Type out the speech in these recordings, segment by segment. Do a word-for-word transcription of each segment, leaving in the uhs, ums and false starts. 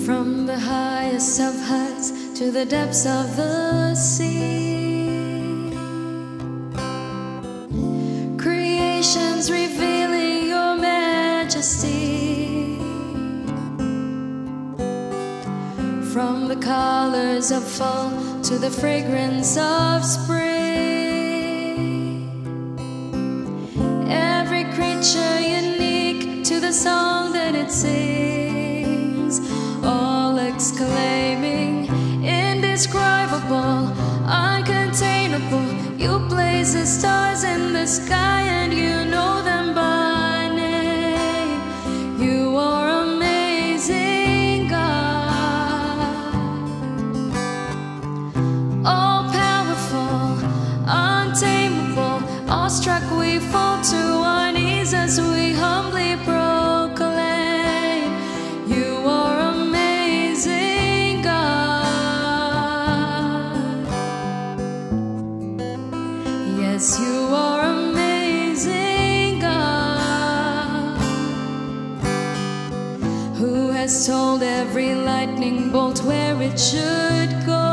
From the highest of heights to the depths of the sea, creation's revealing your majesty. From the colors of fall to the fragrance of spring, every creature unique to the song that it sings, all exclaiming, indescribable, uncontainable. You place the stars in the sky and you know them by name. You are amazing, God, all powerful, untamable. Awestruck we fall to our knees as we humbly proclaim, you are amazing, God. Yes, you are amazing, God, who has told every lightning bolt where it should go,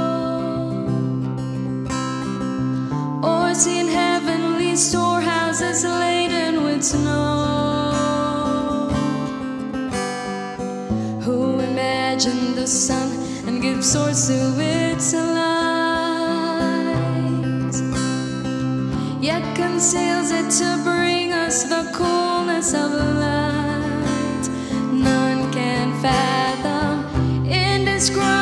or seen heavenly storehouses laden with snow, who imagined the sun and gives source to its light, yet conceals it to bring us the coolness of light. None can fathom, indescribable,